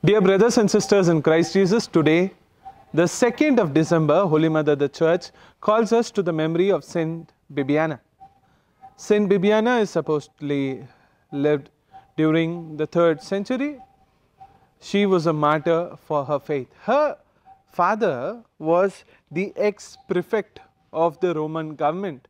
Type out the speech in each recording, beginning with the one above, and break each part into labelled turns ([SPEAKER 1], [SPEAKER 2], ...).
[SPEAKER 1] Dear brothers and sisters in Christ Jesus, today, the 2nd of December, Holy Mother the Church calls us to the memory of Saint Bibiana. Saint Bibiana is supposedly lived during the 3rd century. She was a martyr for her faith. Her father was the ex-prefect of the Roman government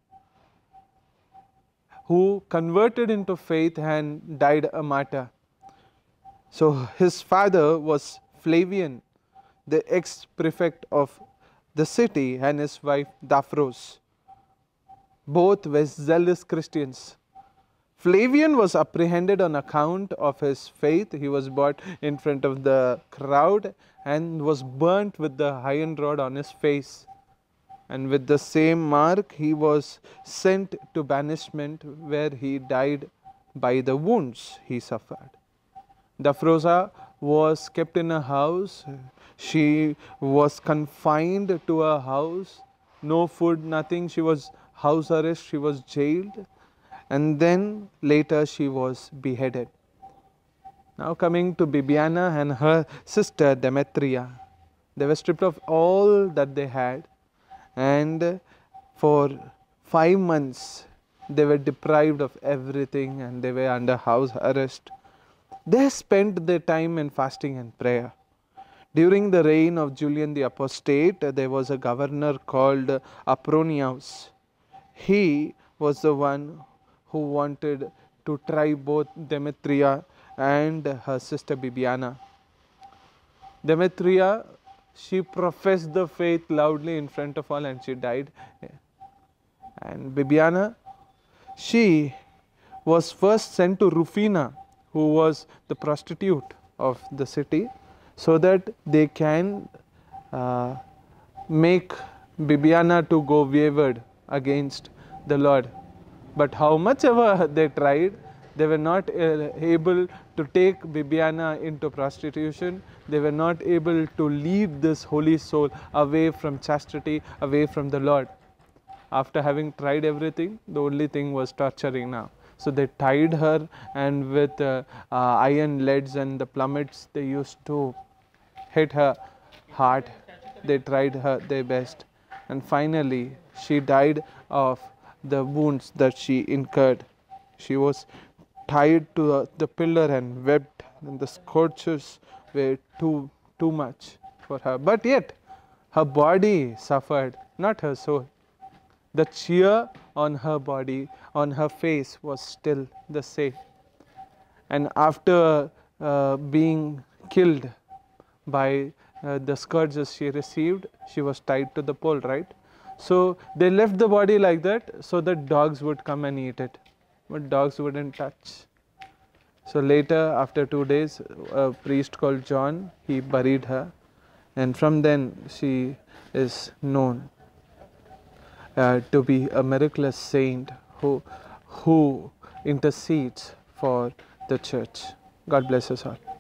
[SPEAKER 1] who converted into faith and died a martyr. So his father was Flavian, the ex-prefect of the city, and his wife Daphros. Both were zealous Christians. Flavian was apprehended on account of his faith. He was brought in front of the crowd and was burnt with the iron rod on his face. And with the same mark, he was sent to banishment, where he died by the wounds he suffered. Daphrosa was kept in a house. She was confined to a house. No food, nothing. She was house arrest. She was jailed. And then later she was beheaded. Now coming to Bibiana and her sister Demetria. They were stripped of all that they had. And for 5 months they were deprived of everything and they were under house arrest. They spent their time in fasting and prayer. During the reign of Julian the Apostate, there was a governor called Apronius. He was the one who wanted to try both Demetria and her sister Bibiana. Demetria, she professed the faith loudly in front of all and she died. And Bibiana, she was first sent to Rufina, who was the prostitute of the city, so that they can make Bibiana to go wayward against the Lord. But how much ever they tried, they were not able to take Bibiana into prostitution. They were not able to lead this holy soul away from chastity, away from the Lord. After having tried everything, the only thing was torturing now. So they tied her, and with iron leads and the plummets, they used to hit her heart. They tried her their best, and finally she died of the wounds that she incurred. She was tied to the pillar and wept, and the scourges were too much for her. But yet her body suffered, not her soul. The cheer on her body, on her face, was still the same. And after being killed by the scourges she received, she was tied to the pole, right? So they left the body like that so that dogs would come and eat it. But dogs wouldn't touch. So later, after 2 days, a priest called John, he buried her. And from then she is known to be a miraculous saint who intercedes for the church. God bless us all.